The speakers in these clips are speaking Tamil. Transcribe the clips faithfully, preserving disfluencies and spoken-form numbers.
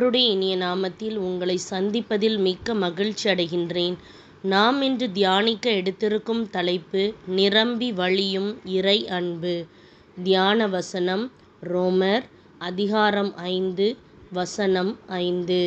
ஆண்டவருடைய இனிய நாமத்தில் உங்களை சந்திப்பதில் மிக்க மகிழ்ச்சி அடைகின்றேன். நாம் இன்று தியானிக்க எடுத்திருக்கும் தலைப்பு நிரம்பி வழியும் இறை அன்பு. தியான வசனம் ரோமர் அதிகாரம் ஐந்து வசனம் ஐந்து.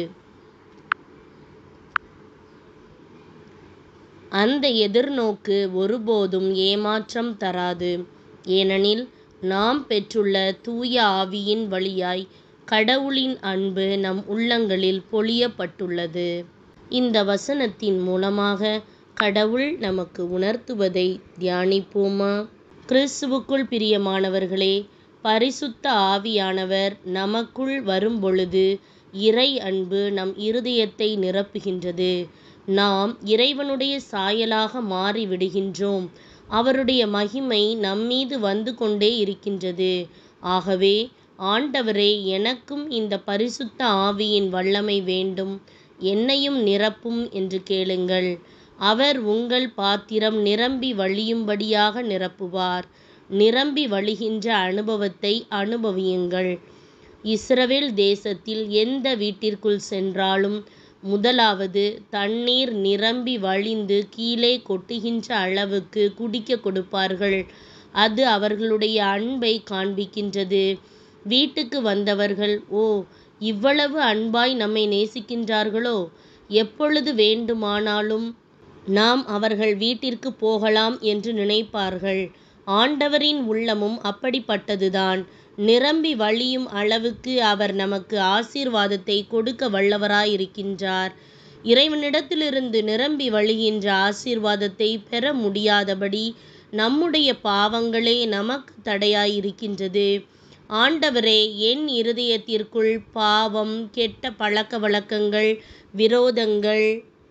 அந்த எதிர்நோக்கு ஒருபோதும் ஏமாற்றம் தராது. ஏனெனில் நாம் பெற்றுள்ள தூய ஆவியின் வழியாய் கடவுளின் அன்பு நம் உள்ளங்களில் பொழியப்பட்டுள்ளது. இந்த வசனத்தின் மூலமாக கடவுள் நமக்கு உணர்த்துவதை தியானிப்போமா? கிறிஸ்துவுக்குள் பிரியமானவர்களே, பரிசுத்த ஆவியானவர் நமக்குள் வரும்பொழுது இறை அன்பு நம் இருதயத்தை நிரப்புகின்றது. நாம் இறைவனுடைய சாயலாக மாறிவிடுகின்றோம். அவருடைய மகிமை நம்மீது வந்து கொண்டே இருக்கின்றது. ஆகவே ஆண்டவரே, எனக்கும் இந்த பரிசுத்த ஆவியின் வல்லமை வேண்டும், என்னையும் நிரப்பும் என்று கேளுங்கள். அவர் உங்கள் பாத்திரம் நிரம்பி வழியும்படியாக நிரப்புவார். நிரம்பி வழிகின்ற அனுபவத்தை அனுபவியுங்கள். இஸ்ரவேல் தேசத்தில் எந்த வீட்டிற்குள் சென்றாலும் முதலாவது தண்ணீர் நிரம்பி வழிந்து கீழே கொட்டுகின்ற அளவுக்கு குடிக்க கொடுப்பார்கள். அது அவர்களுடைய அன்பை காண்பிக்கின்றது. வீட்டுக்கு வந்தவர்கள், ஓ, இவ்வளவு அன்பாய் நம்மை நேசிக்கின்றார்களோ, எப்பொழுது வேண்டுமானாலும் நாம் அவர்கள் வீட்டிற்கு போகலாம் என்று நினைப்பார்கள். ஆண்டவரின் உள்ளமும் அப்படிப்பட்டதுதான். நிரம்பி வழியும் அளவுக்கு அவர் நமக்கு ஆசீர்வாதத்தை கொடுக்க வல்லவராயிருக்கின்றார். இறைவனிடத்திலிருந்து நிரம்பி வழிகின்ற ஆசீர்வாதத்தை பெற முடியாதபடி நம்முடைய பாவங்களே நமக்கு தடையாயிருக்கின்றது. ஆண்டவரே, என் இருதயத்திற்குள் பாவம், கெட்ட பழக்க வழக்கங்கள், விரோதங்கள்,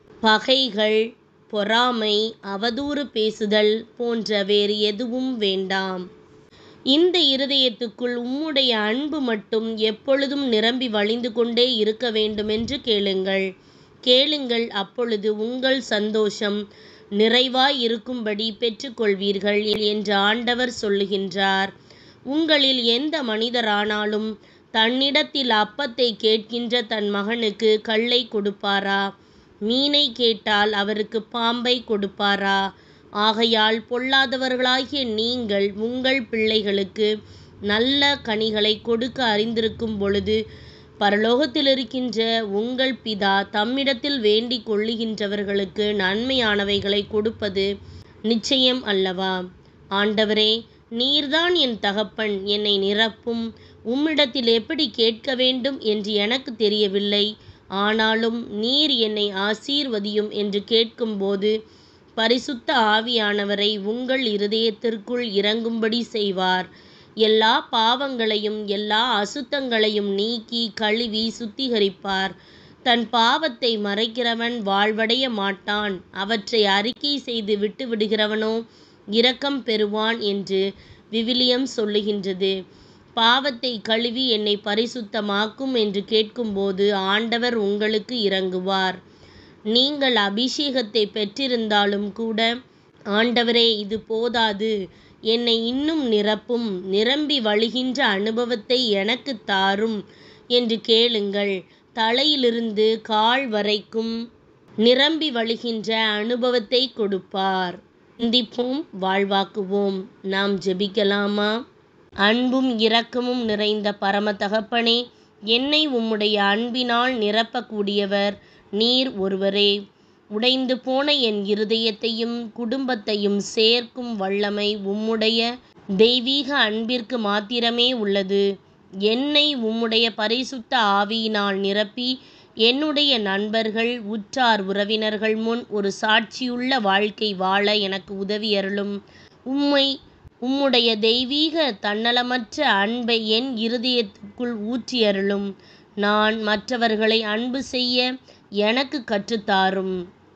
பகைகள், பொறாமை, அவதூறு பேசுதல் போன்ற வேறு எதுவும் வேண்டாம். இந்த இருதயத்துக்குள் உம்முடைய அன்பு மட்டும் எப்பொழுதும் நிரம்பி வழிந்து கொண்டே இருக்க வேண்டுமென்று கேளுங்கள். கேளுங்கள், அப்பொழுது உங்கள் சந்தோஷம் நிறைவாய் இருக்கும்படி பெற்றுக்கொள்வீர்கள் என்று ஆண்டவர் சொல்லுகின்றார். உங்களில் எந்த மனிதரானாலும் தன்னிடத்தில் அப்பத்தை கேட்கின்ற தன் மகனுக்கு கல்லை கொடுப்பாரா? மீனை கேட்டால் அவருக்கு பாம்பை கொடுப்பாரா? ஆகையால் பொல்லாதவர்களாகிய நீங்கள் உங்கள் பிள்ளைகளுக்கு நல்ல கனிகளை கொடுக்க அறிந்திருக்கும் பொழுது பரலோகத்திலிருக்கின்ற உங்கள் பிதா தம்மிடத்தில் வேண்டிக் கொள்ளுகின்றவர்களுக்கு நன்மையானவைகளை கொடுப்பது நிச்சயம் அல்லவா? ஆண்டவரே, நீர்தான் என் தகப்பன், என்னை நிரப்பும். உம்மிடத்தில் எப்படி கேட்க வேண்டும் என்று எனக்கு தெரியவில்லை. ஆனாலும் நீர் என்னை ஆசீர்வதியும் என்று கேட்கும்போது பரிசுத்த ஆவியானவரை உங்கள் இருதயத்திற்குள் இறங்கும்படி செய்வார். எல்லா பாவங்களையும் எல்லா அசுத்தங்களையும் நீக்கி கழுவி சுத்திகரிப்பார். தன் பாவத்தை மறைக்கிறவன் வாழ்வடைய மாட்டான். அவற்றை அறிக்கை செய்து விட்டு விடுகிறவனோ இரக்கம் பெறுவான் என்று விவிலியம் சொல்லுகின்றது. பாவத்தை கழுவி என்னை பரிசுத்தமாக்கும் என்று கேட்கும்போது ஆண்டவர் உங்களுக்கு இறங்குவார். நீங்கள் அபிஷேகத்தை பெற்றிருந்தாலும் கூட, ஆண்டவரே, இது போதாது, என்னை இன்னும் நிரப்பும், நிரம்பி வழிகின்ற அனுபவத்தை எனக்கு தாரும் என்று கேளுங்கள். தலையிலிருந்து கால் வரைக்கும் நிரம்பி வழிகின்ற அனுபவத்தை கொடுப்பார். சிந்திப்போம், வாழ்வாக்குவோம். நாம் ஜெபிக்கலாமா? அன்பும் இரக்கமும் நிறைந்த பரம தகப்பனே, என்னை உம்முடைய அன்பினால் நிரப்பக்கூடியவர் நீர் ஒருவரே. உடைந்து போன என் இருதயத்தையும் குடும்பத்தையும் சேர்க்கும் வல்லமை உம்முடைய தெய்வீக அன்பிற்கு மாத்திரமே உள்ளது. என்னை உம்முடைய பரிசுத்த ஆவியினால் நிரப்பி என்னுடைய நண்பர்கள், உற்றார் உறவினர்கள் முன் ஒரு சாட்சியுள்ள வாழ்க்கை வாழ எனக்கு உதவியருளும். உம்மை உம்முடைய தெய்வீக தன்னலமற்ற அன்பை என் இருதயத்துக்குள் ஊற்றியருளும். நான் மற்றவர்களை அன்பு செய்ய எனக்கு கற்றுத்தாரும்.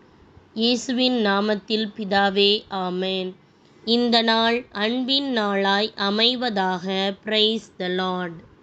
இயேசுவின் நாமத்தில் பிதாவே, ஆமென். இந்த நாள் அன்பின் நாளாய் அமைவதாக. Praise the Lord.